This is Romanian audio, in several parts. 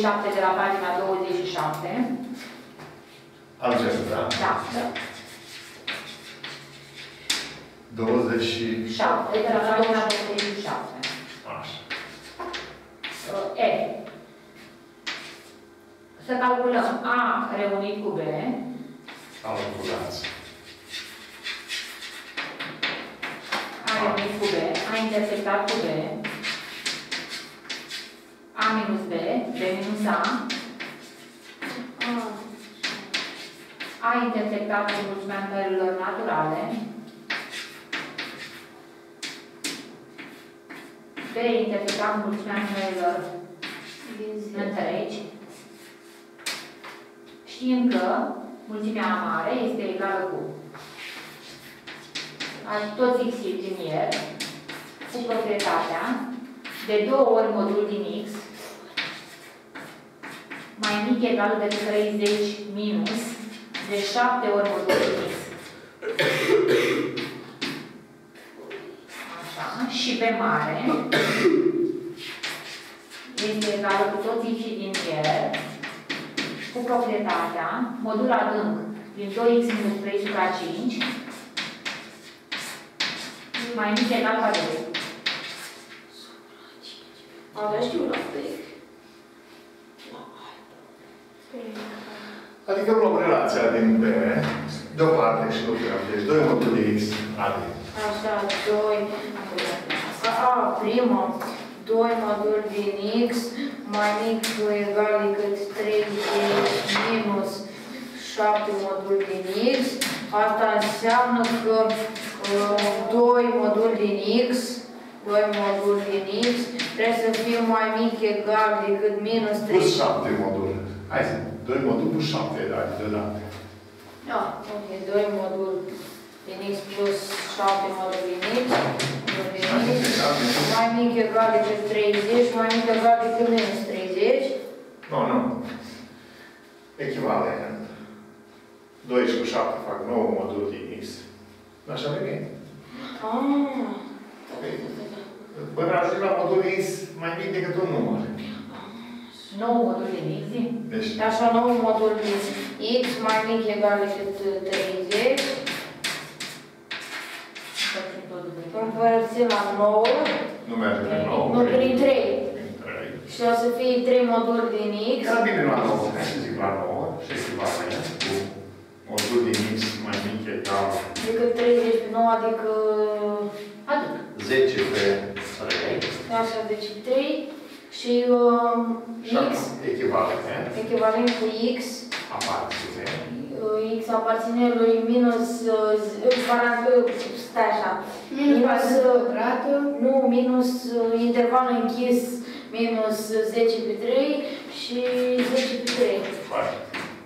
27 de la pagina 27. Algebra. Da. 27 de la pagina 27. Așa. E. Să calculăm A reunit cu B. Calculați. A reunit cu B. A intersectat cu B. A minus B. B minus A. A intersectat cu mulțimea numerelor naturale. B intersectat cu mulțimea numerelor întregi. Știm că mulțimea mare este egală cu toți x linieri cu proprietatea de 2 ori modul din x mai mic egal decât 30 minus de 7 ori modul din x. Așa. Și pe mare este egală cu toți x linieri cu proprietatea modul adânc din 2x minus 3 supra 5 mai mic egal ca 2. Avea știu la fel. Adică luăm relația din B, de o parte și lucrăm. Deci 2 modul de x, adică. Așa, 2. Prima. 2 modul din x mai mic egal decât 30 minus 7 modul din x. Asta înseamnă că 2 modul din x, 2 modul din x trebuie să fie mai mic egal decât minus 30. Plus 7 modul. Hai să, 2 modul plus 7 deodată. Da, ok, 2 modul din x plus 7 modul din x. Mai mic egal decât 30, mai mic egal decât minus 30. Nu. Echivalent. 2 și cu 7 fac 9 modul din x. Așa vine. Până ajungi la modul x mai mic decât un număr. 9 modul din x. Deci, așa, 9 modul din x mai mic egal decât 30. Împărțim la 9. nu merge prin 9. Nu, prin 3. Prin 3. Și o să fie 3 moduli din x. Dar bine la 9. Hai să zic la 9. Și echivalent cu modul din x mai mic egal Decât 30 pe 9, adică... Atât. 10 pe 3. Așa, deci 3. Și x echivalent cu x aparține. X aparține lui minus stai așa. Minus nu, minus interval închis minus 10 pe 3 și 10 pe 3. Foarte.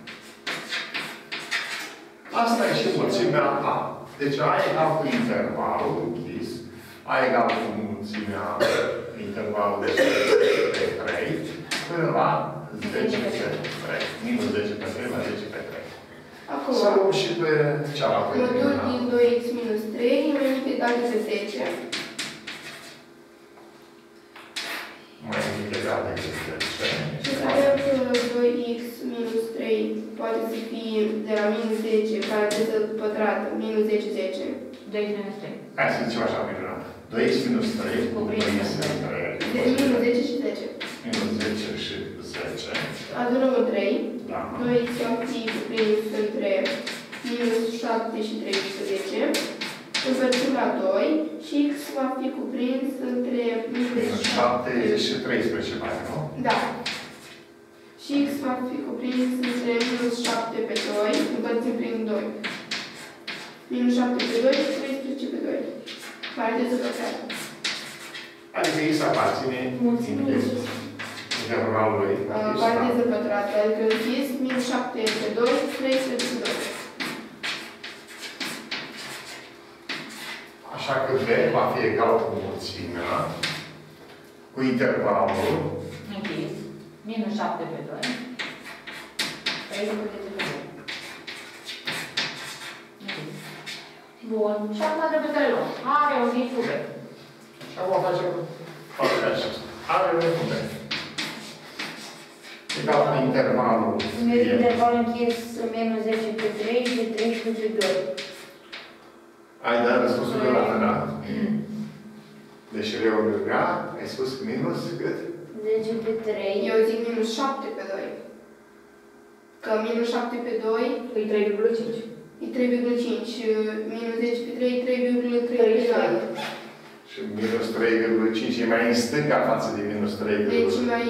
Asta e și mulțimea A. Deci A egal cu intervalul închis. A egal cu mulțimea intervalul de 10 pe 3 până la 10 pe 3. Minus 10 pe 3 la 10 pe 3. Acum, să luăm și pe cealaltă. modul din 2x minus 3 mai mic egal decât 10. Mai mic egal decât 10. Și vedem că 2x minus 3 poate să fie de la minus 10, paranteză pătrată, minus 10, 10. 2x minus 3. Hai să zicem așa, minunat. 2x minus 3 cu minus 3. Deci minus 10 și 10. Minus 10 și 10. Adunăm în 3. Da. 2x va fi cuprins între minus 7 și 13. Împărțim la 2 și x va fi cuprins între minus 7 și 13 mai, nu? Da. Și x va fi cuprins între minus 7 pe 2, împărțim prin 2. Minus 7 pe 2 și 13 pe 2. Paranteză pătrată. Adică x aparține intervalului. Paranteză pătrată, adică închis, minus 7 pe 2, 13 pe 2. Așa că B va fi egal cu mulțimea, cu intervalul. Închis. Minus 7 pe 2. 13 pe 2. Închis. Bun. Și acum trebuie să le luăm. A reunit cu B. Și acum facem așa. A reunit cu B. Egal cu intervalul. Interval închis minus 10 pe 3 și 13 pe 2. Ai dat răspunsul de la da? Deci reorga, ai spus minus cât? 10 pe 3. Eu zic minus 7 pe 2. Că minus 7 pe 2 Păi 3,5. e 3,5. Minus 10 pe 3 3,3 pe 2. Și minus 3,5 e mai în stânga față de minus 3,5. Deci mai...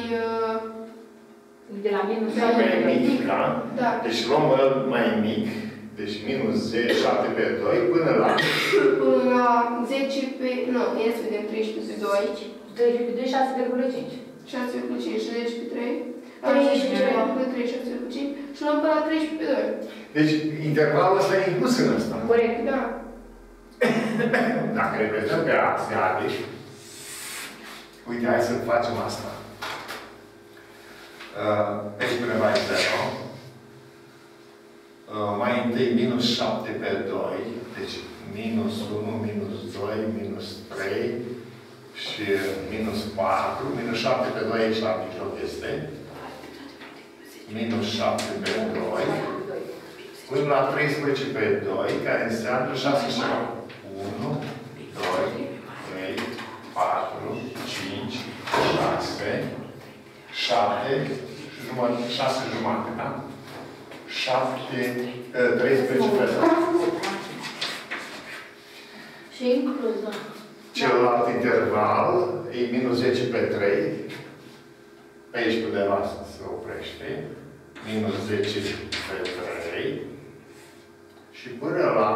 De la minus Da, mai mic, da? Da. Deci luăm ăl mai mic, deci minus 7 pe 2 până la... Până la 10 pe... Nu, ia să vedem 13 pe 2. 3 pe 2, 6,5. 6,5 și 10 pe 3. 3 și ceva. Până 3, 6,5 și luăm până la 13 pe 2. Deci intervalul ăsta e inclus în ăsta. Corect. Da. Dacă repetăm pe axia, deci... Uite, hai să facem asta. Aici până la 0. Mai întâi minus 7 pe 2. Deci minus 1, minus 2, minus 3 și minus 4. Minus 7 pe 2 aici la mijloc este. Minus 7 pe 2. Până la 13 pe 2, care înseamnă 6 și 1, 2, 3, 4, 5, 6, 7 și jumătate, 6 jumate, da? 7, 13 pe 2. Și inclus, da. Celălalt interval e minus 10 pe 3. Pe aici undeva se oprește. Minus 10 pe 3. Și până la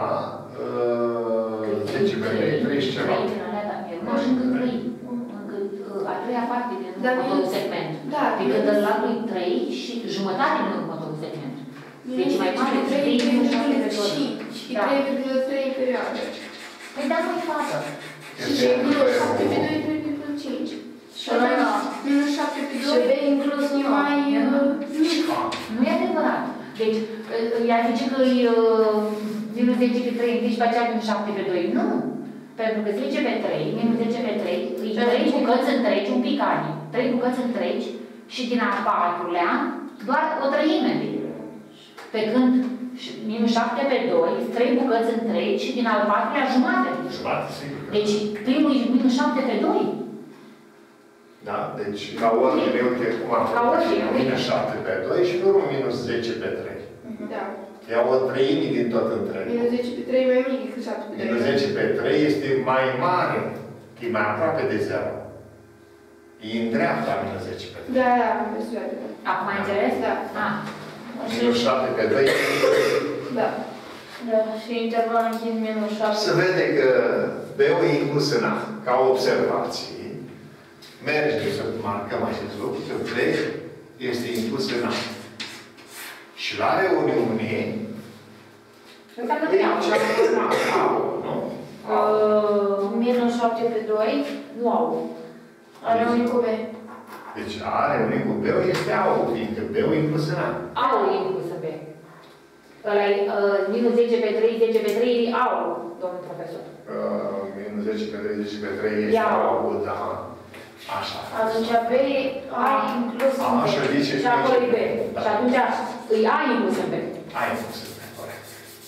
10 pe 3, 30 ceva. Nu, și încă 3. Încă a treia parte din următorul segment. Da. Adică de la 3 și jumătate din următorul segment. Deci mai mare 3 minus 7 pe 2. Și 3,3 perioade. Păi da, măi, fată. Și minus 7 pe 2, 3,5. Și minus 7 pe 2, Și pe inclus mai... Nu e adevărat. Deci, ea zice că e minus 10 pe 3, deci pe aceea minus 7 pe 2. Nu! Pentru că 10 pe 3, minus 10 pe 3, e 3 bucăți întregi, un pic ani. 3 bucăți întregi și din a patrulea, doar o treime. Pe când minus 7 pe 2, 3 bucăți întregi și din al patrulea jumate. Jumate, sigur. Deci, primul e minus 7 pe 2. Da, deci ca ordine, uite cum am Ca ordine, uite. minus 7 pe 2 și pe urmă minus 10 pe 3. Da. Ia o treime din tot întreg. Minus 10 pe 3 mai mic decât 7 pe 2. Minus 10 pe 3 este mai mare, e mai aproape de 0. E în dreapta minus 10 pe 3. Da, da, am văzut. Acum ai înțeles? Da. Ah. Minus 7 pe 2. Da. Da, și interval închis minus 7. Se vede că B-ul e inclus în A, ca observație. Merge să marcăm acest lucru, că B este inclus în A. Și la reuniune, Înseamnă că e iau. cea mai mare, nu? Minus 7 pe 2. Nu au. Are unul cu B. Deci A reunit cu B-ul este A-ul, fiindcă B-ul e inclus în A. Au e inclusă pe. Ăla e minus 10 pe 3, 10 pe 3 e au, domnul profesor. Minus 10 pe 3, 10 pe 3 este A-ul, da. Așa. Atunci B a inclus în A, și B. zice Și acolo e B. Da. Și atunci îi A inclus în B. A inclus în B, corect.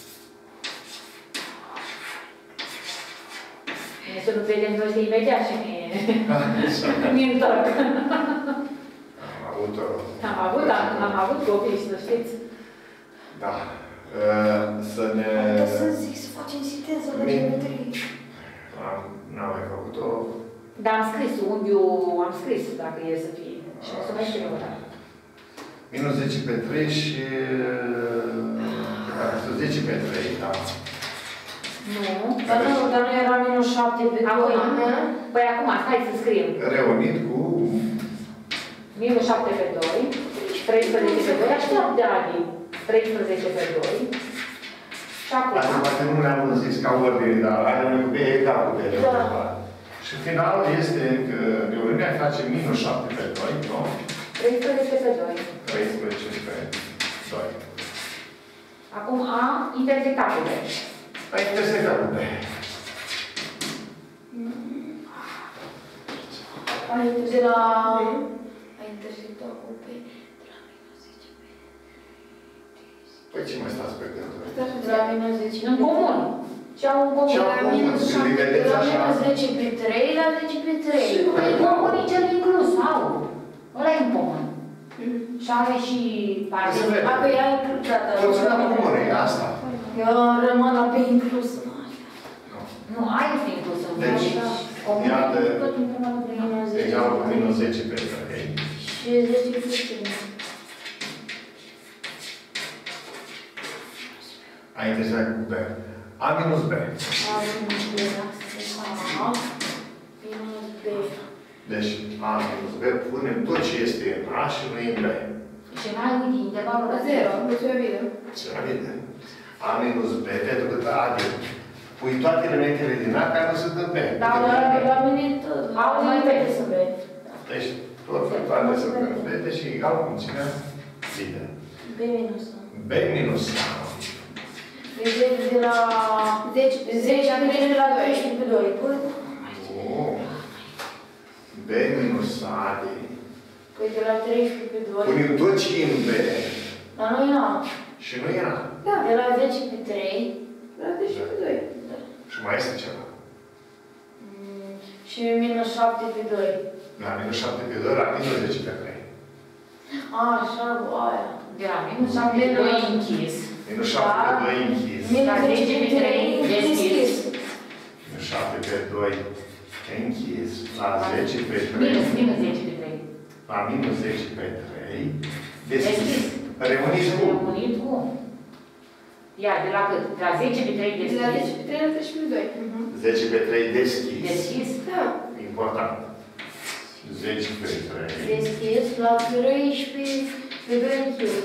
Să nu vedem noi să imediat și mi întorc. Am avut copii, să știți. Da. Să ne... Să zic, să facem sinteză la geometrie. N-am mai făcut-o. Dar am scris, unghiul am scris, dacă e să fie. Și o să mai scriu o dată. Minus 10 pe 3 și... 10 pe 3, da. Nu. Dar nu era minus 7 pe 2. Acum. Păi acum, hai să scriem. Reunit cu... Minus 7 pe 2, 13 pe 2, aștept de Adi. 13 pe 2. Și acum. Asta poate nu le-am zis ca ordine, dar ai reunit cu B egal cu B. Da. Și finalul este că reuniunea face minus 7 pe 2, nu? 13 pe 2. 13 pe 2. Acum A intersectat cu B. A intersectat cu B. De la... A intersectat cu B. De la Păi ce mai stați pe gânduri? De la minus 10 În comun. Ce au în comun? Ce De au la în comun? minus Când îi 7, de vedeți la așa? minus 10 pe 3 la 10 pe 3. Păi comun e cel inclus, au. Ăla e în comun. Și are și parte. Se vede. Apoi ai inclus, gata. Porțiunea comună e asta. Eu rămân la pe inclus. Nu, aia este inclus în Deci, comun. iată, Tot intervalul de Minus 10 egal cu minus 10 pe 3. și 10 pe 3. Ai intersectat cu B. A minus B. A minus B, A minus B. Deci A minus B punem tot ce este în A și nu e în B. Și mai uite, intervalul ăla 0, mulțumim bine. Se vede. A minus B, pentru că adică pui toate elementele din A care nu sunt în B. Dar la mine tot. Au mai în B. vede să B. Deci, toate sunt în B, deci e egal cu mulțimea bine. B minus A. B minus A. Deci de la 10 pe 10 am venit de la 12 pe 2. Păi, Oh. B minus A de... păi de la 13 pe 2. Punem tot ce e în B Dar nu e A. și nu e A. Da, De la 10 pe 3. la 10 pe 2. Și mai este ceva. Și minus 7 pe 2. La minus 7 pe 2, la minus 10 pe 3. A, așa, aia. de la minus 7 pe 2 închis. Minus 7 pe 2 închis. Minus 10 pe 3 deschis. Minus 7 pe 2 închis. La 10 pe 3. Minus 10 pe 3. La minus 10 pe 3. Deschis. Deschis. Reunit cu. Reunit cu. Ia, de la cât? De la 10 pe 3 De la 10 deschis. pe 3 la 13 pe 2. 10 pe 3 deschis. Deschis? Da. Important. 10 pe 3. Deschis la 13 pe 2 închis.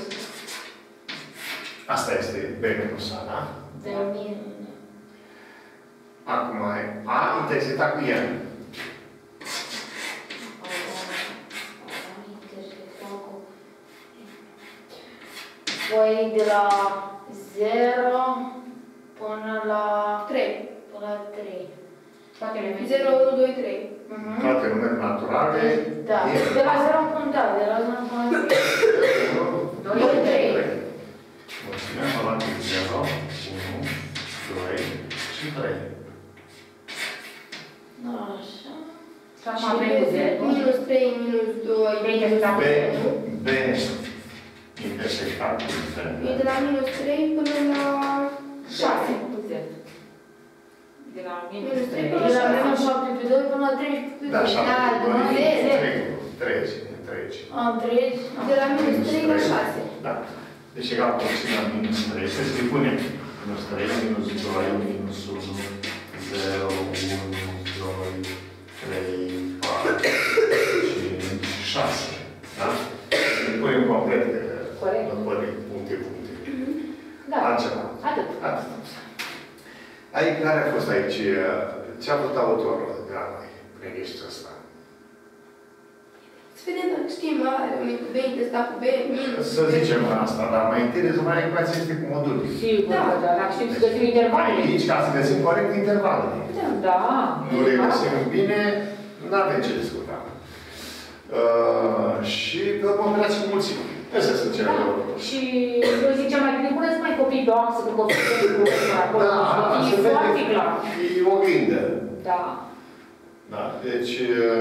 Asta este B minus A, da? De la mine. Acum A intersectat cu N. Păi de la 0 până la 3. până la 3. Toate elementele. 0, 1, 2, 3. Toate numere naturale. Da. De la 0 până da, de la 0 până la 3. 2, 3. Mulțumim, am luat 0, 1, 2 și 3. Așa. Și acum avem cu 0. Minus 3, minus 2, minus B, 1. B intersectat cu Z. E de la minus 3 până la 6. Cu 0. De la minus Minus 3. trei De la minus 7 pe 2 până la 13 pe 2. Da, 7 Da, pe 2, de 3. Am 3. De la minus 3 la 6. Da. Deci egal cu la minus 3. Să se punem minus 3, minus 2, minus 1, 0, 1, 2, 3, 4, 5, 6. Da? Îi punem complet Corect. puncte. Da. Altceva. Atât. Atât. Aici, care a fost aici? Ce a făcut autorul de la noi prin listul ăsta? Să vedem dacă știm la unii cu B, intestat cu B, minus. Să zicem asta, dar mai întâi rezolvarea ecuației este cu modulul. Sigur, Da. dar dacă știm să găsim intervalele. Aici, ca să găsim corect intervalele. Da. Nu le găsim bine, nu avem ce discuta. Și pe o operație cu mulțime. Astea sunt cele două. Și eu zic cel mai bine, puneți mai copii pe axă, că copii cu acolo. se E vede foarte clar. e o oglindă. Da. Da, deci...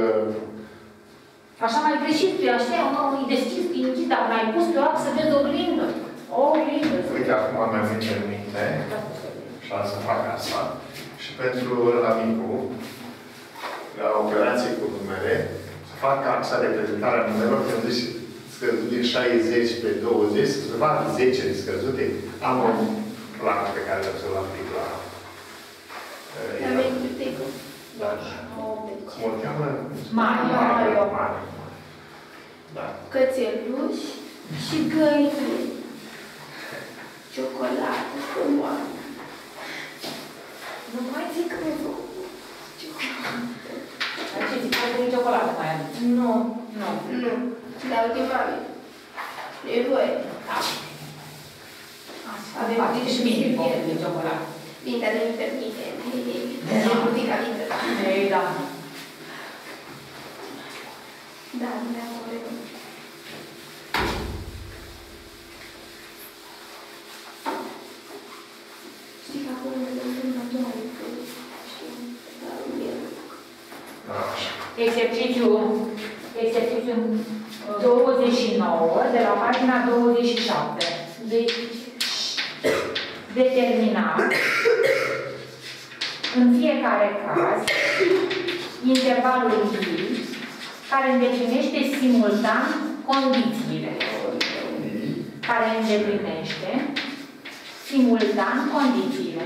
Așa mai greșit, pe așa, mă, e deschis, e închis, dacă mai pus pe axă, vezi o oglindă. O oglindă. Uite, acum mi-am venit în minte. Și am să fac asta. Și pentru la micu, la operație cu numere, să fac axa reprezentarea numerelor, când zici scăzut din 60 pe 20, să fac 10 scăzute. Am o placă pe care o să-l aplic la... Am venit cu tecul. Cum o cheamă? Mario. Mario. Da. Cățeluși și găini. Ciocolată frumoasă. Nu mai zic că mi-a făcut ciocolată. Dar ce zic, ai vrut ciocolată mai am? Nu. Nu. Nu. Dar uite, mami. E voie. Avem poate și mine vom de ciocolată. Bine, dar nu-mi permite. E putica mică. Ei, da. Da, nu mi-am voie. exercițiul 29, de la pagina 27. Deci, Determina în fiecare caz intervalul I care îndeplinește simultan condițiile. Care îndeplinește simultan condițiile.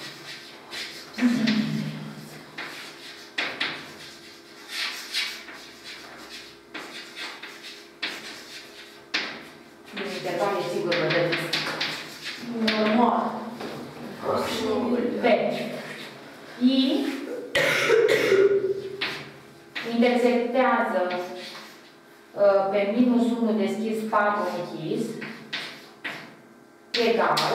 Din interval e sigur vă dăți. normal. B. I intersectează pe minus 1 deschis 4 închis egal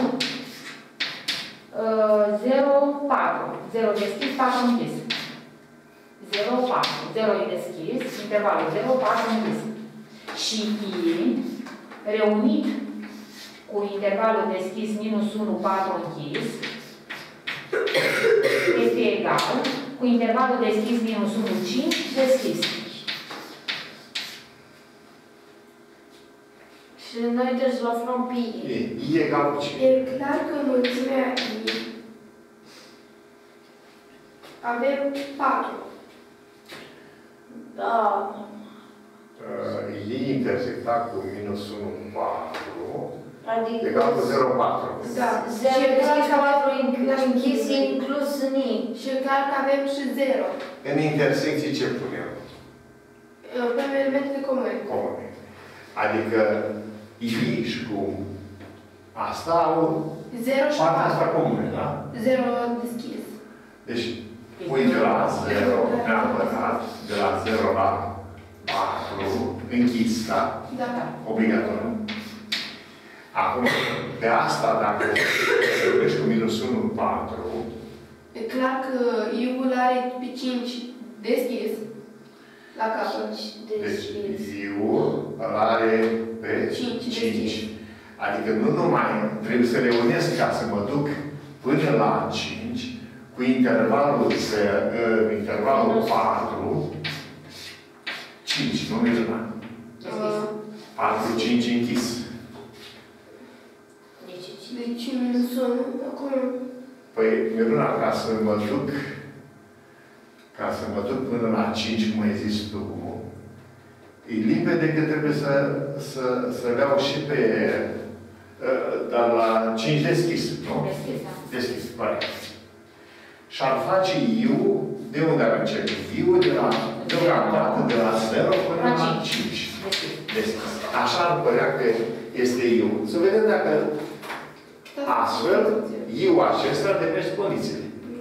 0, 4. 0 deschis, 4 închis. 0, 4. 0 e deschis, intervalul 0, 4 închis. Și I reunit cu intervalul deschis minus 1, 4 închis este egal cu intervalul deschis minus 1, 5 deschis. Și noi trebuie să luăm from P. I egal cu ce? E clar că mulțimea I avem 4. Da. I intersectat cu minus 1, 4 Adică... egal cu 0, 4. Da. 0 deschis 4 închis e inclus în I. Și e clar că avem și 0. În intersecții ce punem? Avem elementele comune. Comune. Adică I și cu asta au 0 și partea asta 4. comune, da? 0 deschis. Deci, pui de la 0 neapărat, de la 0 la 4, închis, da? Da. Obligatoriu. Acum, pe asta, dacă vorbești cu minus 1, 4, E clar că I-ul are pe 5 deschis la capăt. deci I-ul îl are pe 5. Adică nu numai trebuie să reunesc ca să mă duc până la 5, cu intervalul 4, 5, nu Miruna. 4, 5 închis. Deci minus 1, acum... Păi, Miruna, ca să mă duc până la 5, cum ai zis tu, e limpede că trebuie să le iau și pe... dar la 5 deschis, nu? Deschis, da. Deschis, pare. Și ar face I-ul, de unde ar începe? I-ul deocamdată de la 0 până la 5. Deschis. Așa ar părea că este I-ul. Să vedem dacă astfel I-ul acesta demește condițiile.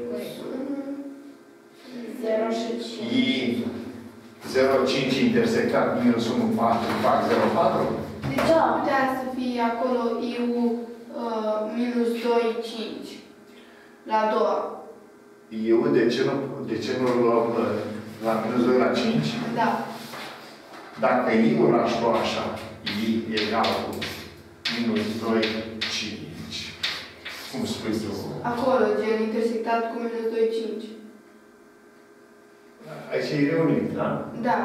0 și 5. I 0,5 intersectat minus 1, 4, fac 0,4? Deci ar putea să fie acolo I-ul minus 2, 5. La a doua. I-ul, de ce nu luăm la minus 2 la 5? Da. Dacă I-ul l-aș lua așa, I egal cu minus 2, 5. Cum spui tu? Acolo, gen intersectat cu minus 2, 5. Aici e reunit, da? Da.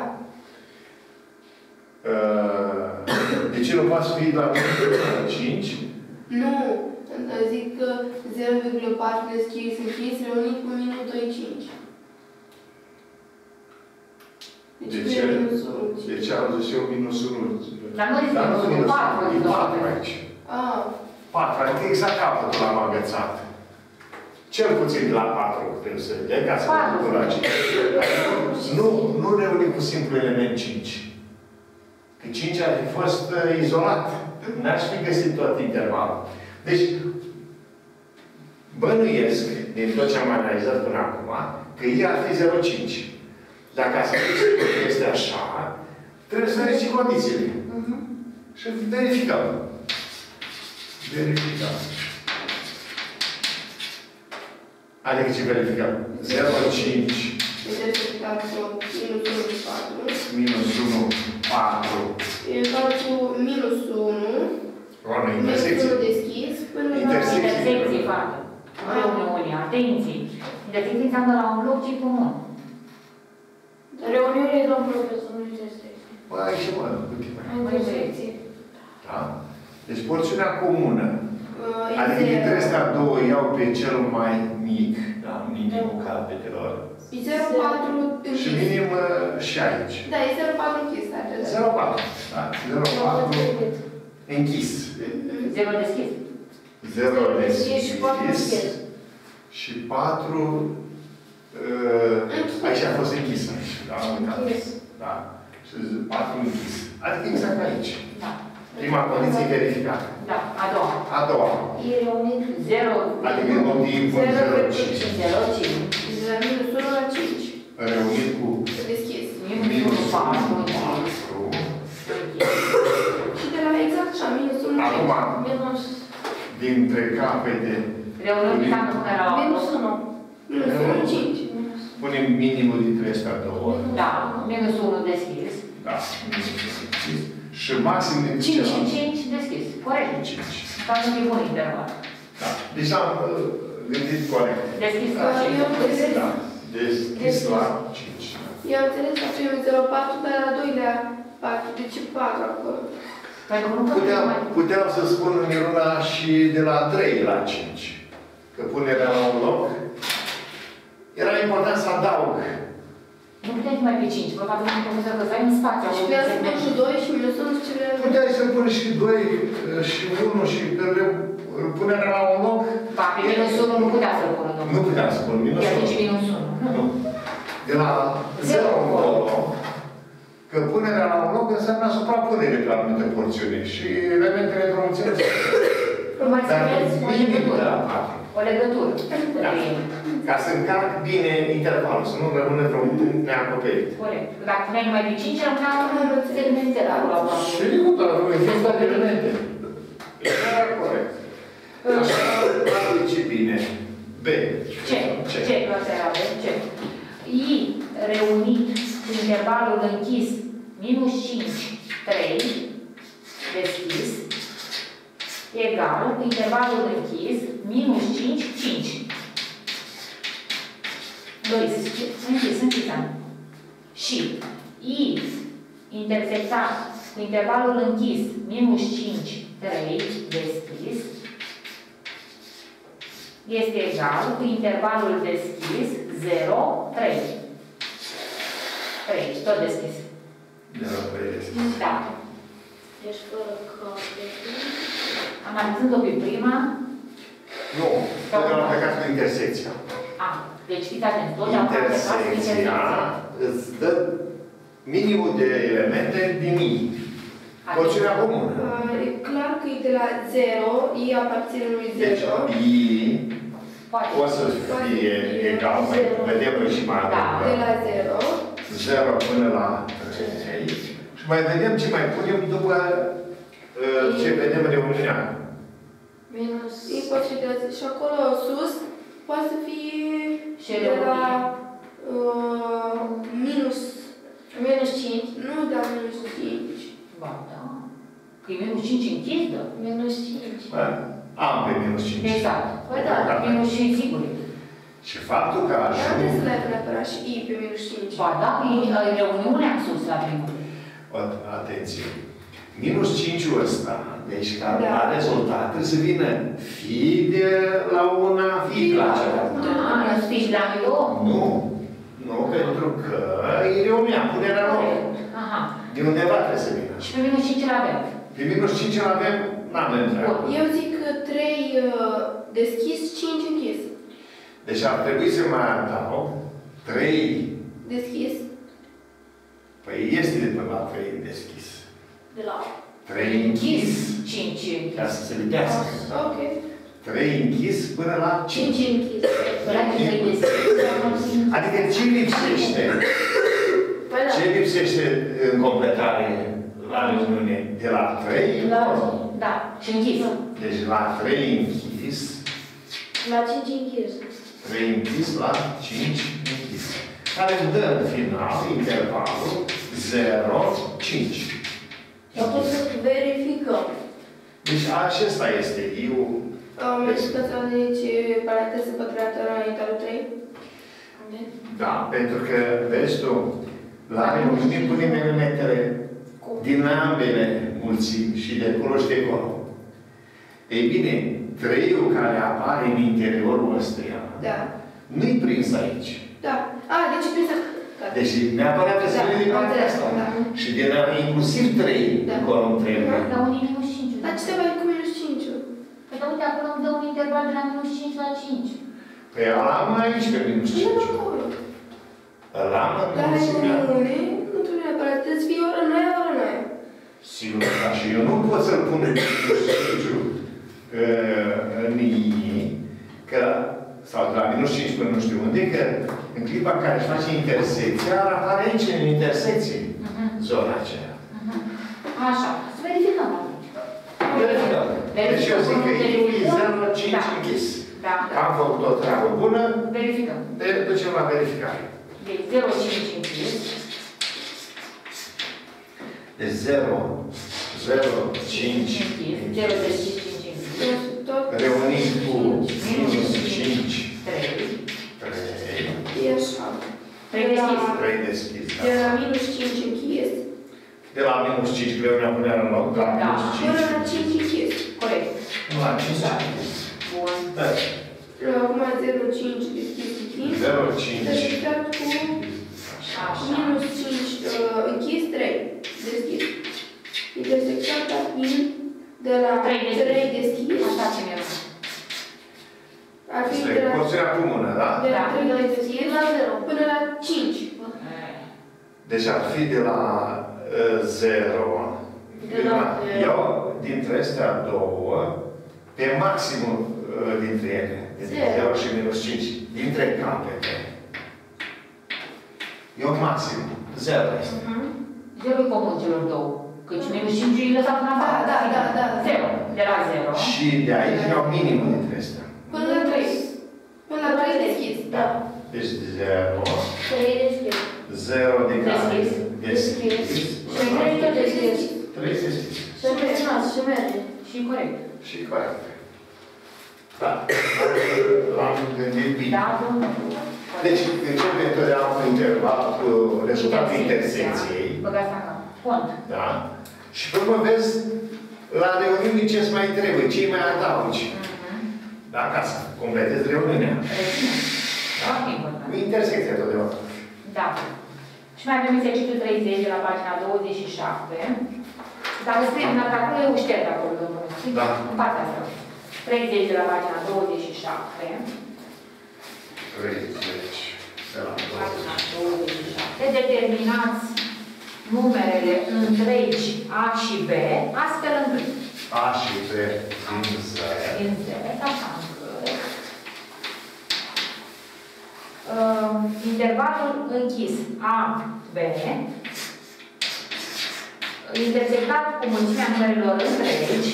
De ce nu poate fi la minus 2 la 5? Nu. Zic că 0,4 deschis închis reunit cu minus 2, 5. De ce? Minus 1, 5. De ce am zis eu minus 1? Dar nu este minus 4. E 4 aici. Ah. 4, adică exact capătul l-am agățat. Cel puțin la 4 trebuie să vedem, ca să mă duc la 5. Nu reunim cu simplu element 5. Că 5 ar fi fost izolat. N-aș fi găsit tot intervalul. Deci, bănuiesc, din tot ce am analizat până acum, că I ar fi 0,5. Dacă să este așa, trebuie să verifici condițiile. Și verificăm. Verificăm. Adică ce verificăm? 0,5 Intersectat cu minus 1, 4. minus 1, 4. E egal cu minus 1. Oameni, Minus intersecție. 1 deschis până la... Intersecții fac. Reuniunii, atenție. Intersecții înseamnă la un loc și comun. Reuniune, domn profesor, nu trebuie. Mai ai și mă, ultima. Intersecție. Da? Deci porțiunea comună. Adică dintre astea două iau pe cel mai mic, da, minimul capetelor. E 0,4 închis. Și minim și aici. Da, e 0,4 închis. 0,4. Da? 0,4 închis. 0 deschis. 0 deschis. Și 4 închis. Și 4 aici a fost închis. Da? Închis. Da. Și 4 închis. Adică exact aici. Da. Prima condiție verificată. Da. A doua. A doua. E reunit. 0. Adică în motiv 0,5. 0,5. De la minus 1 la 5. Reunit cu Deschis. Minus 4. 4. Și de la exact așa, minus 1 la 5. Acum, Minus. dintre capete, Reuniunea înseamnă că era Minus 1. Minus 1, 5. punem minimul dintre astea două. Da. Minus 1 deschis. Da. Și maxim din 5 celălalt. 5 deschis. Corect. 5. Ca să fie bun interval. Da. Deci am gândit corect. Deschis la Eu 5. am înțeles. Da. Deschis la 5. Eu am înțeles la primul 0,4, dar la doilea 4. De ce 4 acolo? Pentru că nu putem mai... Puteam să spun în Miruna și de la 3 la 5. Că punerea la un loc era important să adaug. Nu putem fi mai pe 5. Vă fac un profesor că să ai un spațiu. Și vreau să pun și 2 și minus 1 și ce vreau. Puteai să pui și 2 și 1 și punerea la un loc. Ba, pe minus 1 nu putea să-l pună, domnul. Nu puteam să pun minus Iar 1. zice minus 1. Nu. De la 0 încolo, că punerea la un loc înseamnă suprapunere pe anumite porțiuni și elementele într-o mulțime. Mai să Dar vezi o minim de la legătură. 4. O legătură. Da. Ca să încarc bine intervalul, să nu rămână vreun punct neacoperit. Corect. Dacă puneai numai pe 5, rămânea segmentel acolo aproape. Și nu, dar nu există elemente. Era corect. Așa, aplici bine. B. Ce? Ce? Clasa era B? Ce? I reunit cu intervalul închis minus 5, 3, deschis, egal cu intervalul închis minus 5, 5. 2, închis, și I intersectat cu intervalul închis minus 5, 3, deschis, este egal cu intervalul deschis 0, 3. 3, tot deschis. 0, 3 deschis. Da. Deci fără capete. Analizând-o pe prima. Nu, totdeauna plecați cu intersecția. A, deci fiți atenți, totdeauna plecați cu Intersecția intersecția. îți dă minimul de elemente din I. Porțiunea comună. E clar că e de la 0, I aparține lui 0. Deci, I o să fie egal, vedem și mai avem. De la 0. 0 până la 3. Și mai vedem ce mai punem după ce vedem reuniunea. Minus. E posibilitate. Și acolo sus poate să fie Și de la minus 5. Nu, dar minus 5. Ba, da. Că e minus 5 închis, da? Minus 5. Am pe minus 5. Exact. Păi da, Minus 5, sigur. Și faptul că Dar nu trebuie să le ajung... ai neapărat și I pe minus 5. Ba, da, e reuniunea sus la primul. Atenție. Minus 5-ul ăsta, deci ca Da. la rezultat trebuie să vină fie de la una, fie de la cealaltă. Da, nu știi la două? Nu. Nu, pentru că e reuniunea, punerea lor. Aha. De undeva trebuie să vină. Și pe minus 5 îl avem. Pe minus 5 îl avem, n-avem treabă. Eu zic că 3 deschis, 5 închis. Deci ar trebui să mai adaug 3. Deschis. Păi este de până la 3 deschis. De la 3 închis. 5 Ca să se lidească. Ok. 3 închis până la 5. 5 închis. Ăla de 3 deschis. Adică ce lipsește? Păi da. Ce lipsește în completare la reuniune? De la 3 La, da, și închis. Deci la 3 închis, La 5 închis. 3 închis la 5 închis. Care îmi dă în final intervalul 0, 5. Acum să verificăm. Deci acesta este I-ul. Am explicat aici paranteză pătrată înaintea lui 3. Da, pentru că, vezi tu, La minus punem elementele din ambele mulțimi și de acolo și de acolo. Ei bine, 3-ul care apare în interiorul ăstuia, Da. nu-i prins aici. Da. A, deci prins. Deci neapărat trebuie să vedem de partea asta. Și de la inclusiv 3 acolo trebuie. Dar unii minus 5. Dar ce se mai cu minus 5? Păi da, uite, acolo îmi dă un interval de la minus 5 la 5. Păi am aici pe minus 5. Ăla am Dar minus 5. nu trebuie neapărat, trebuie să fie ora în aia, ora în aia. Sigur, dar și eu nu pot să-l pun în minus 5 în I, că, sau de la minus 5 până nu știu unde, că în clipa în care își face intersecția, apare aici în intersecție, zona aceea. Așa, să verificăm atunci. Verificăm. Deci eu zic că I e 0,5 închis. Da. Am făcut o treabă bună, Verificăm. ducem la verificare. Deci 0,5 închis. Deci 0, 5 închis. 0,5 închis. reunim cu minus 5, 3. 3, E așa. 3 deschis. 3 deschis. De la minus 5 închis. De la minus 5 greunia punerea în loc, la Da. minus 5. Până la 5 închis. Corect. La 5. Bun. Da. Acum 0,5 deschis închis. 0,5. Intersectat cu Așa. minus 5 închis, 3 deschis. Intersectata fiind de la 3 deschis. Așa ce mi-e. Ar fi Asta de e la porțiunea comună, da? de la Da. 3 deschis la 0 până la 5. Deci ar fi de la 0. De la Eu, dintre astea două, pe maximul dintre ele, dintre 0 și minus 5, dintre capete, eu maxim, 0 este. 0 e comun celor două. Căci minus 5 e lăsat în afară. Da. 0. De la 0. Și de aici iau minimul dintre astea. Până la 3. Până la 3 deschis. Da. Deci 0, 3 deschis. 0 de care Deschis. deschis. Și 3 tot deschis. 3 deschis. Și merge. Și corect. Și corect. Da. L-am gândit bine. Da, bun. Deci, începe întotdeauna cu interval, cu rezultatul intersecției. Băgați în cap. Cont. Da? Și pe urmă vezi la reuniune ce-ți mai trebuie, ce mai adaugi. Da? Ca să completezi reuniunea. Da? Cu intersecția totdeauna. Da. Și mai avem exercițiul 30 de la pagina 27. Dacă scriem, dacă acolo e uștert acolo, domnul. Da. În partea asta. 30 de la pagina 27. 30 de la Pagina 27. Determinați numerele întregi A și B, astfel încât A și B din Z. așa încât intervalul închis A-B intersectat cu mulțimea numerelor întregi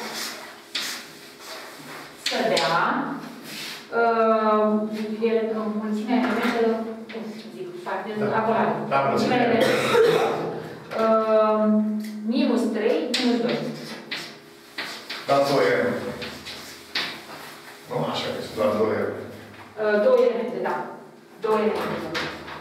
să dea mulțimea elementelor Da, mulțimea elementelor minus 3, minus 2. Da, 2 euro. Nu, așa că sunt doar 2 euro. 2 elemente, da. 2 elemente.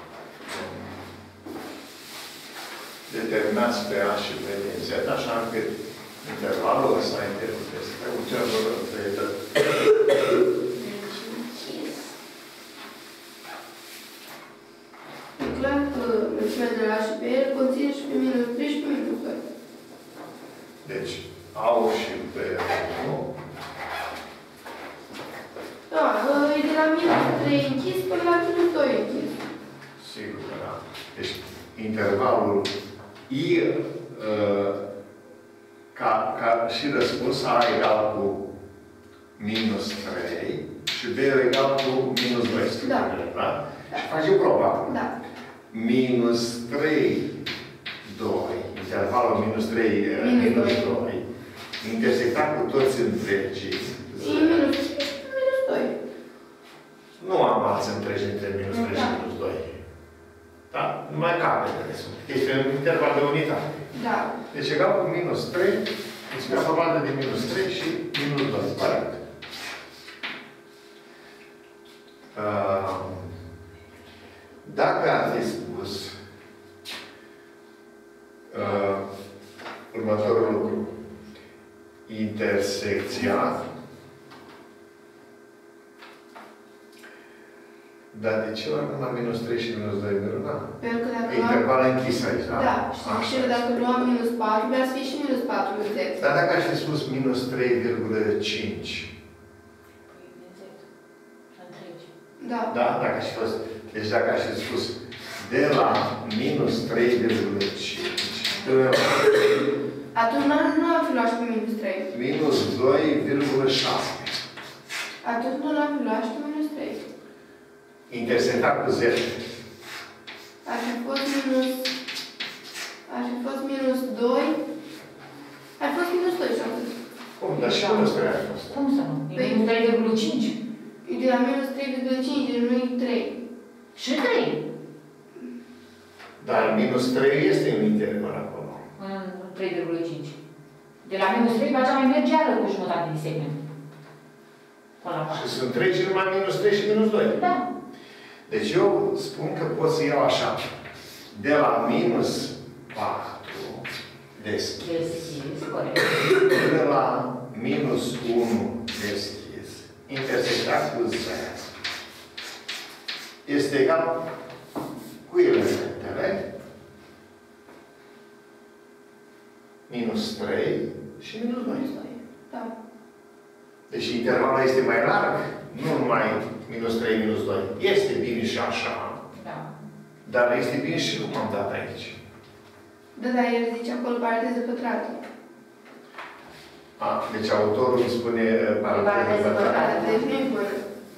Determinați pe A și B din Z, așa încât intervalul ăsta este ucează de E clar că mulțimea de la A și B conține și pe minus 3 și pe minus 2. Deci, A-ul și B-ul. Da, e de la minus 3 închis până la minus 2 închis. Sigur că da. Deci, intervalul I, ca și răspuns, A egal cu minus 3 și B egal cu minus 2. Da. Da? Și facem proba. Da. Minus 3, 2, intervalul minus 3, minus 2, intersectat cu toți întregii. Și minus 2. Nu am alți întregi între minus 3 și minus 2. Da? Numai capetele sunt. Este un interval de unitate. Da. Deci egal cu minus 3, deci mi-a dovadă de minus 3 și minus 2. Corect. Dacă ar fi spus intersecția. Dar de ce ori numai minus 3 și minus 2 virgulă? Pentru că dacă Interval închis aici, da? Da, și dacă luăm minus 4, vrea să fie și minus 4 cu Z. Dar dacă aș fi spus minus 3,5. Da. Da? Dacă aș fi fost. Deci dacă aș fi spus de la minus 3,5 până la Atunci nu am fi luat și pe minus 3. minus 2,7. Atunci nu l-am fi luat și pe minus 3. Intersectat cu 0. Ar fi fost minus 2. Ar fi fost minus 2 și atât. Cum? Dar și minus 3 a fost. Cum să nu? E minus 3,5. E de la minus 3,5, deci nu e 3. Și 3. Dar minus 3 este un interval acolo. 3,5. De la minus 3, pe aceea mai merge iară cu jumătate de segment. Până la 4. Și sunt 3 și numai minus 3 și minus 2. Da. Deci eu spun că pot să iau așa. De la minus 4 deschis. Deschis, corect. Până la minus 1 deschis. Intersectat cu 0. Este egal cu elementele minus 3 și minus 2. Da. Deci intervalul este mai larg, nu numai minus 3, minus 2. Este bine și așa, Da. dar este bine și cum am dat aici. Da, dar el zice acolo paranteză pătrată. Deci autorul îmi spune paranteză pătrată. Deci nu e bună.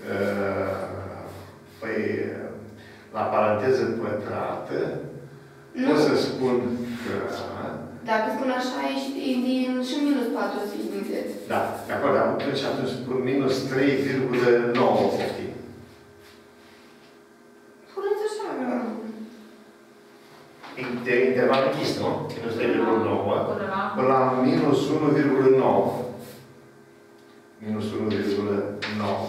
Păi, la paranteză pătrată, Nu. pot să spun că... Dacă spun așa, e din și minus 4 să fie din Z. Da, de acord, dar atunci spun minus 3,9 poftim. Puneți așa, da. Interval închis, nu? Minus 3,9 până la minus 1,9. Minus 1,9.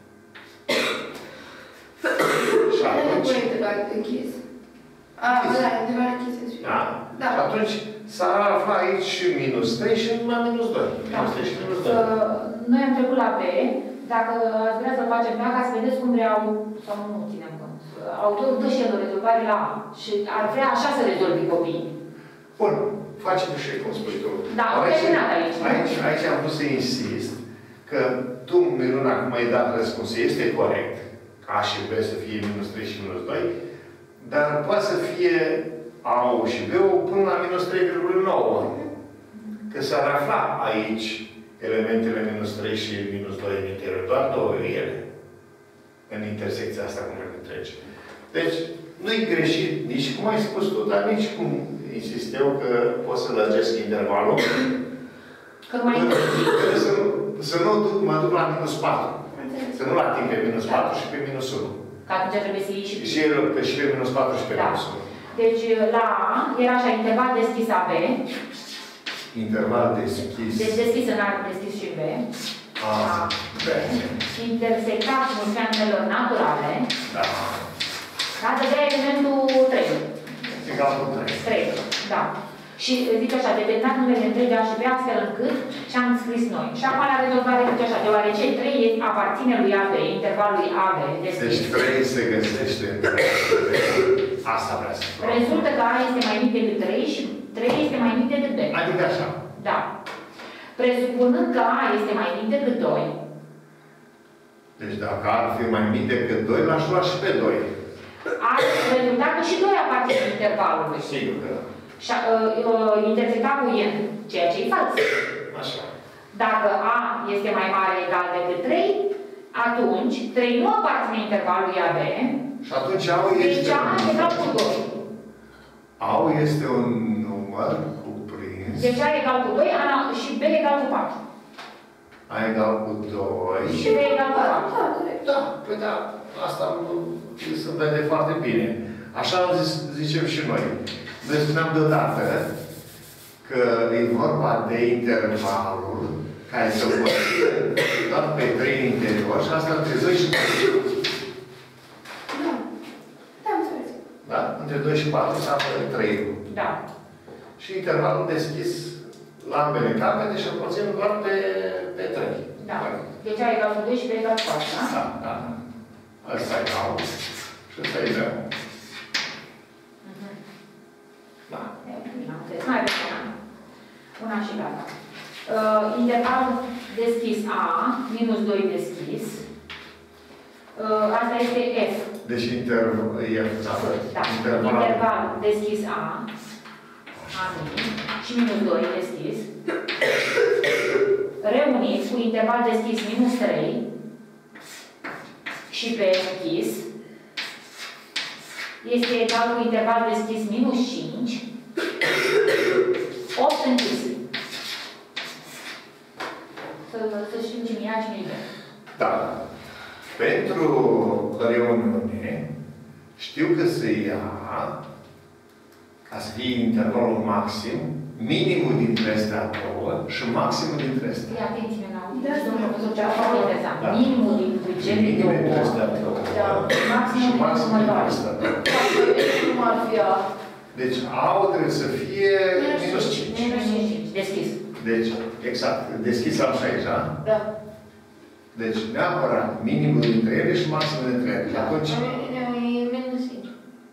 Și atunci... Nu interval închis. Da, interval închis. Da? Da. Și atunci s-ar afla aici și minus 3 și numai minus 2. Da. Minus 3 și minus 2. Noi am trecut la B. Dacă ați vrea să facem pe A, ca să vedeți cum vreau, sau nu ținem cont. Autorul dă și el o rezolvare la A. Și ar vrea așa să rezolvi copiii. Bun. Facem și cum spui tu. Da, am terminat aici. Aici am vrut să insist că tu, Miruna, cum ai dat răspunsul, este corect. A și B să fie minus 3 și minus 2, dar poate să fie A-ul și B-ul până la minus 3,9. Că s-ar afla aici elementele minus 3 și minus 2 în interior. Doar două ele. În intersecția asta cum le întregi. Deci, nu-i greșit nici cum ai spus tu, dar nici cum insist eu că pot să lărgesc intervalul. Că mai Să nu mă duc la minus 4. Să nu la timp pe minus 4 și pe minus 1. Că atunci trebuie să iei și... Și pe minus 4 și pe minus 1. Deci, la A era așa, interval deschis AB. Interval deschis. Deci deschis în A, deschis și B. A, B. Intersectat multianelor naturale. Da. Da, de elementul 3. Egal cu 3. 3, da. Și zice așa, determinat numele întregi A și B astfel încât și am scris noi. Și acum la rezolvare zice așa, deoarece 3 aparține lui AB, intervalului AB deschis. Deci 3 se găsește în 3. Asta vrea să spun. Rezultă că A este mai mic decât 3 și 3 este mai mic decât B. Adică așa. Da. Presupunând că A este mai mic decât 2. Deci dacă ar fi mai mic decât 2, l-aș lua și pe 2. Ar rezulta că și 2 aparțin intervalului. Sigur că da. Și intersecta cu N, ceea ce e fals. Așa. Dacă A este mai mare egal decât 3, atunci 3 nu aparține intervalului AB. Și atunci A este... Deci A egal cu 2. A este un număr cuprins. Deci A egal cu 2 și B egal cu 4. A egal cu 2. Și B egal cu 4. Da, corect. Da, păi da, asta se vede foarte bine. Așa zicem și noi. Noi spuneam deodată că e vorba de intervalul care se poate dat pe 3 în interior și asta între 2 și 4. Da. Da, înțeles. Da? Între 2 și 4 se află 3. Da. Și intervalul deschis la ambele capete și împărțim doar pe 3. Da. Deci A egal cu 2 și B egal cu 4, da? Da, da. Ăsta e A și ăsta e B. Da. Mai avem una și gata. Interval deschis A, minus 2 deschis. Asta este F. Deci Interval deschis A, și minus 2 deschis. Reunit cu interval deschis minus 3 și B închis. Este egal cu interval deschis minus 5. 8 închis. Să știm cine ia, cine e. Da. Pentru reuniune, știu că se ia, ca să fie intervalul maxim, minimul dintre astea două și maximul dintre astea. Ia atenție, domnul profesor, ce foarte interesant. Minimul dintre cele Minimul dintre două. astea două. Maximul dintre astea două. Cum ar fi A? Deci A trebuie să fie minus 5. Minus 5. Deschis. Deci, exact. Deschis am și aici, da? Da. Deci, neapărat, minimul dintre ele și maximul dintre ele. Și atunci, Minus 5.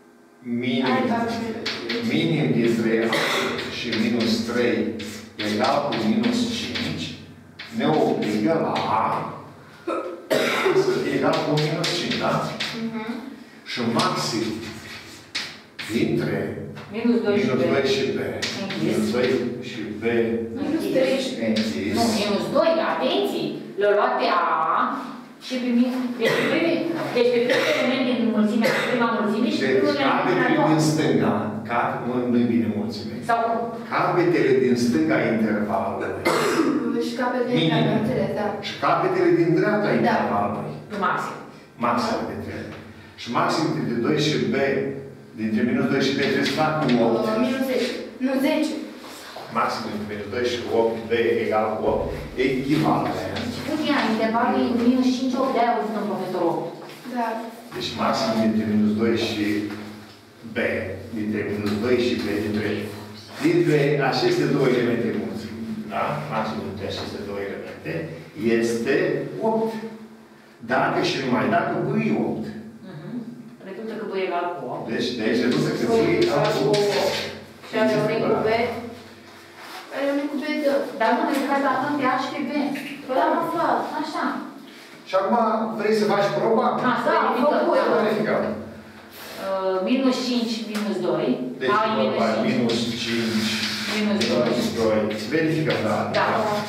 minim dintre A și minus 3 egal cu minus 5 ne obligă la A să fie egal cu minus 5, da? Și maxim dintre Minus 2 și B. minus 2 și B. Minus 2 și B. Minus 3 și B. Închis. Nu, minus 2, atenție! L-a luat pe A și pe minus... Deci pe primul element din mulțimea, prima mulțime și pe Deci, primul element din a capetele doua. din stânga, nu-i bine mulțime. Sau Capetele din stânga intervalului Și capetele Minim. care înțeles, da. și capetele din dreapta intervalului. maxim. Maxim dintre ele. Și maxim dintre 2 și B, dintre minus 2 și B trebuie să facă 8. Minus 10. Nu, 10. Maxim dintre minus 2 și 8, B egal cu 8. Echivalent. Putea, intervalul e minus 5, 8, de-aia auzit un profesor 8. Da. Deci maxim dintre minus 2 și B, dintre minus 2 și B, dintre aceste două elemente mulțimi, da? Maxim dintre aceste două elemente este 8. Dacă și numai dacă B e 8. Rezultă că B egal cu 8. Deci, de aici rezultă că B egal cu 8. Și a reunit cu B? A reunit cu B, da. Dar nu, ne trebuie să aflăm pe A și pe B. Păi am aflat. Așa. Și acum vrei să faci proba? Să verificăm. Să verificăm. Minus 5, minus 2. Deci, A e minus 5. minus 5, Minus 2. minus 2. Verificăm, da? Da.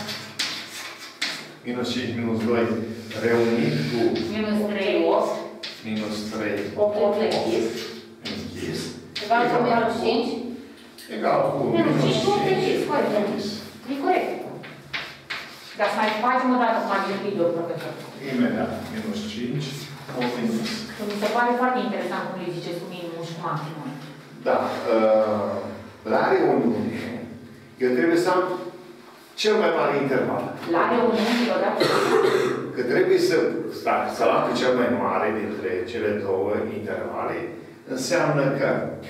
Minus 5, minus 2. Reunit cu Minus 3, 8. minus 3. 8 închis. Închis. Egal cu minus 5? Egal cu Minus 5, 8 închis. Corect. închis. E corect. Dar să mai facem o dată cum a gândit domnul profesor. Imediat. Minus 5, 8 închis. Mi se pare foarte interesant cum le ziceți cu minimul și cu maximul. Da. La reuniune, eu trebuie să am cel mai mare interval. La reuniune, odată. Că trebuie să luăm cel mai mare dintre cele două intervale, înseamnă că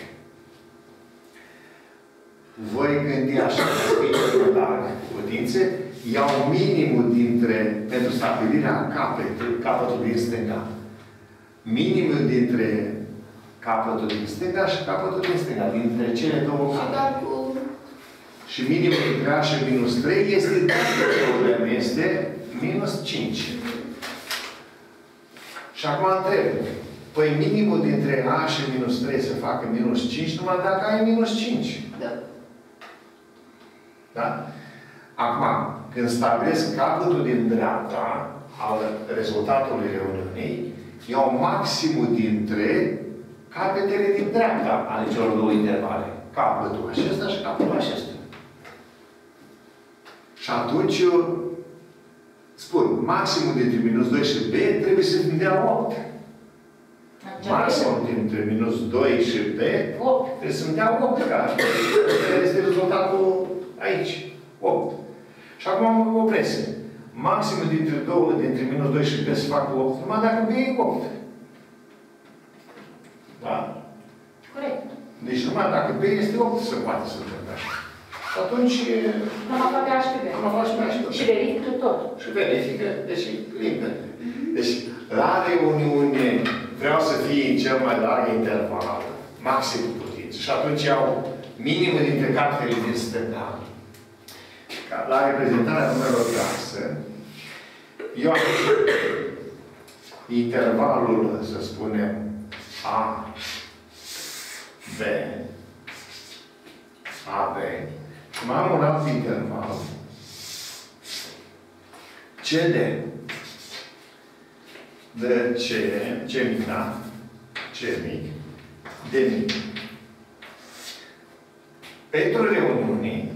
voi gândi așa, cu putințe, iau minimul dintre, pentru stabilirea capătului din stânga. Minimul dintre capătul din stânga și capătul din stânga, dintre cele două capete. Și minimul dintre A și minus 3 este, problema este minus 5. Și acum întreb, păi minimul dintre A și minus 3 să facă minus 5 numai dacă A e minus 5. Da. Da? Acum, când stabilesc capătul din dreapta al rezultatului reuniunii, iau maximul dintre capetele din dreapta ale celor două intervale. Capătul acesta și capătul acesta. Și atunci eu spun, maximul dintre minus 2 și B trebuie să-mi dea 8. Maximul dintre minus 2 și B 8. trebuie să-mi dea 8. Care este rezultatul aici. 8. Și acum mă opresc. Maximul dintre minus 2 și B să facă 8, numai dacă B e 8. Da? Corect. Deci numai dacă B este 8 se poate să întâmple așa. Atunci Am aflat pe A și pe B. am aflat și pe A și pe B. Și verifică tot. Și verifică, deci limpede. Deci, la reuniune vreau să fie în cel mai larg interval, maxim putință. Și atunci iau minimul dintre cartele din stânga. La reprezentarea numerelor clasă, eu am intervalul, să spunem, A, B, AB, și mai am un alt interval, CD, de C mic, da? C mic, D mic. Pentru reuniune,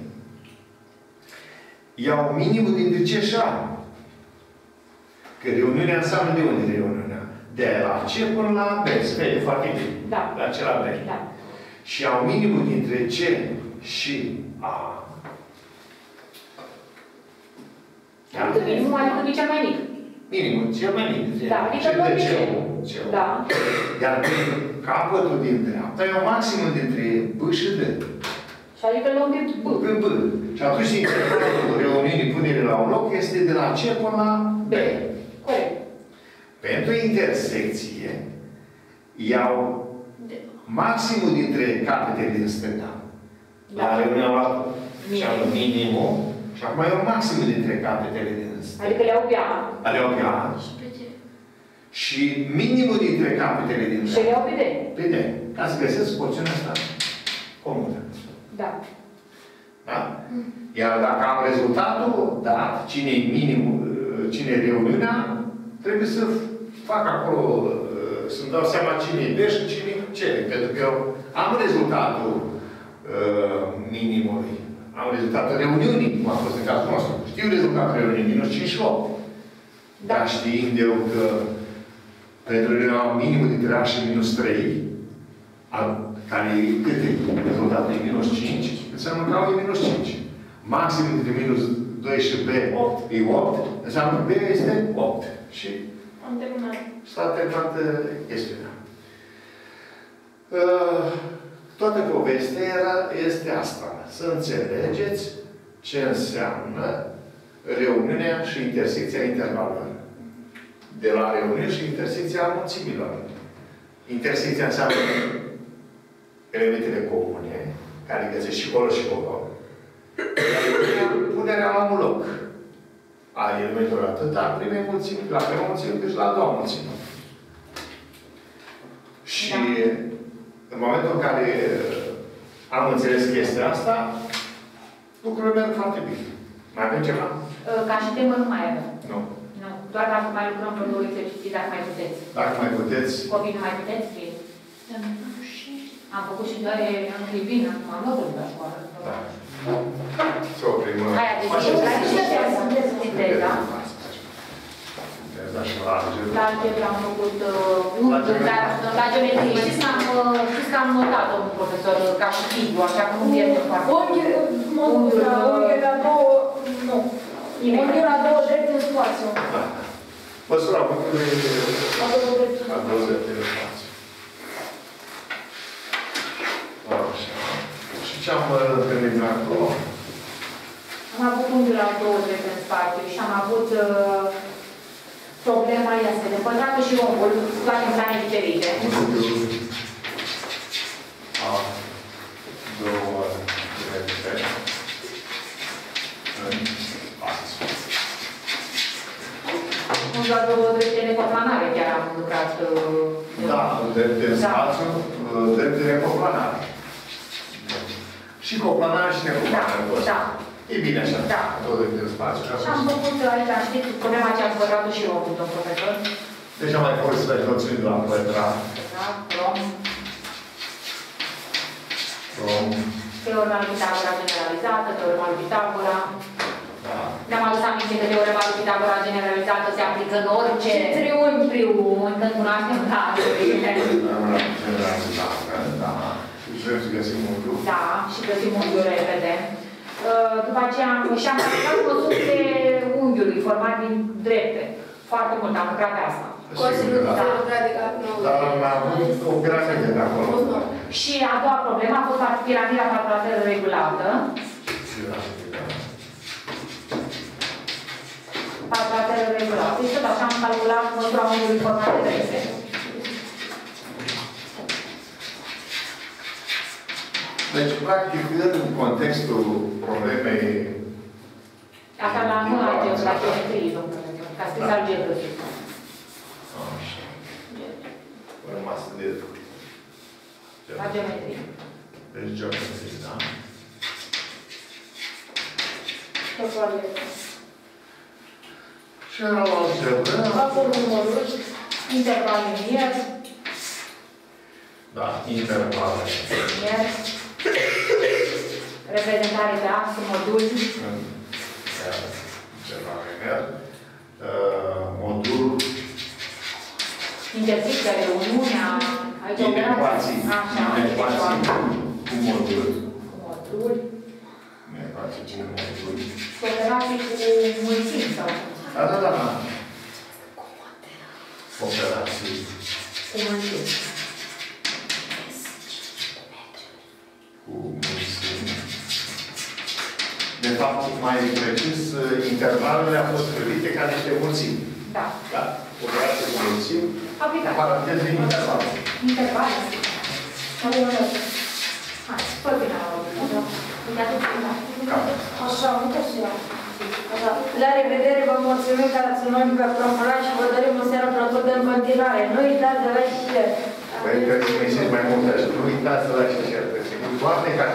iau minimul dintre C și A. Că reuniunea înseamnă de unde reuniunea? De la C până la B. Se vede foarte bine. Da. De la C la B. Da. Și iau minimul dintre C și A. Adică minimul, adică cel mai mic. Minimul, cel mai mic. Da, adică de C1. C1. Da. Iar pentru capătul din dreapta, iau maximul dintre B și D. Și adică luăm pe B. Pe B. Și atunci intervalul reuniunii punere la un loc este de la C până la B. Corect. Pentru intersecție, iau maximul dintre capetele din stânga. Da. La reuniunea luat și am Minim. minimul și acum iau maximul dintre capetele din stânga. Adică le iau pe A. Le iau pe A. Și minimul dintre capetele din Și le iau pe D. Pe D. Ca să găsesc porțiunea asta comună. Da. Da? Iar dacă am rezultatul dat, cine e minimul, cine e reuniunea, trebuie să fac acolo, să-mi dau seama cine e B și cine e C. Pentru că eu am rezultatul minimului. Am rezultatul reuniunii, cum a fost în cazul nostru. Știu rezultatul reuniunii, minus 5 și 8. Da. Dar știind eu că pentru reuniunea am minimul dintre A și minus 3, care e cât e? Rezultatul e minus 5, înseamnă că au e minus 5. Maximul dintre minus 2 și B 8. e 8, înseamnă că B este 8. Și Am terminat. s-a terminat chestiunea. Toată povestea este asta. Să înțelegeți ce înseamnă reuniunea și intersecția intervalelor. De la reuniune și intersecția mulțimilor. Intersecția înseamnă elementele comune, care găsesc și acolo și acolo. Punerea la un loc a elementelor atât la primei mulțimi, la prima mulțime, cât și la a doua mulțime. Și în momentul în care am înțeles chestia asta, lucrurile merg foarte bine. Mai avem ceva? Ca și temă nu mai avem. Nu. Nu. Doar dacă mai lucrăm pe două exerciții, dacă mai puteți. Dacă mai puteți. Copii nu mai puteți? Bine. Am făcut și doar am bine, am luat de la școală. Da. Să oprim. Hai, deci sinteza. Sinteza și la algebra. La algebra am făcut la geometrie. Știți că am notat, domnul profesor, ca și titlu, așa că nu pierde foarte mult. Unghiul la două, nu. Unghiul la două drepte în spațiu. Măsura punctului La două drepte. a 20 de spațiu. Așa. Și ce am întâlnit acolo? Am avut unghiul la două drepte în spațiu și am avut problema este de pătratul și unghiul, toate în plane diferite. A două drepte în spațiu. Unghiul la două drepte necoplanare, chiar am lucrat. Da, drepte în spațiu, drepte necoplanare. Și coplanare și necoplanare. Da. E bine așa. Da. Două drepte în spațiu. Și am făcut aici, știți, problema aceea cu pătratul și unghiul, domn profesor. Deci am mai fost să noțiuni de la pătrat. Da, rom. Teorema lui Pitagora generalizată, teorema lui Pitagora. Da. Ne-am adus aminte că teorema lui Pitagora generalizată se aplică în orice triunghi, când cunoaștem da. Da. Și vrem să găsim unghiul. Da, și găsim unghiul repede. După aceea și-am aplicat măsurile unghiului format din drepte. Foarte mult am lucrat pe asta. Cosinul Da. radical 90. Dar am avut o piramidă de acolo. Și a doua problemă a fost piramida calculatoră regulată. Calculatorul regulat. Deci tot așa am calculat măsura unghiului format de 3. Deci, practic, în contextul problemei... Asta la geometrie, domnule, ca scris algebră. Așa. Rămas de... La geometrie. Deci, geometrie, da? Și era la algebră... Calcul numărul. Interval linier. Da, intervale. Linier. Reprezentare de axă, modul. Interval linier. Modul. Intersecția, reuniunea. Aici Inecuații. Așa, Inecuații cu modul. Cu modul. Inecuații cu modul. Operații cu mulțimi sau... Da. Operații. Cu mulțimi. Cu mulțimi. De fapt, mai precis, intervalele au fost privite ca niște mulțimi. Da. Da? Operații cu mulțimi. Aplicat. Paranteze interval. Interval. Hai, fă bine la urmă. Așa, uite și ea. Așa. La revedere, vă mulțumim că ați urmărit pe promolat și vă dorim o seară plăcută în continuare. Nu uitați de like și share. Păi, trebuie să mai mult așa. Nu uitați să like și share. Sunt toate ca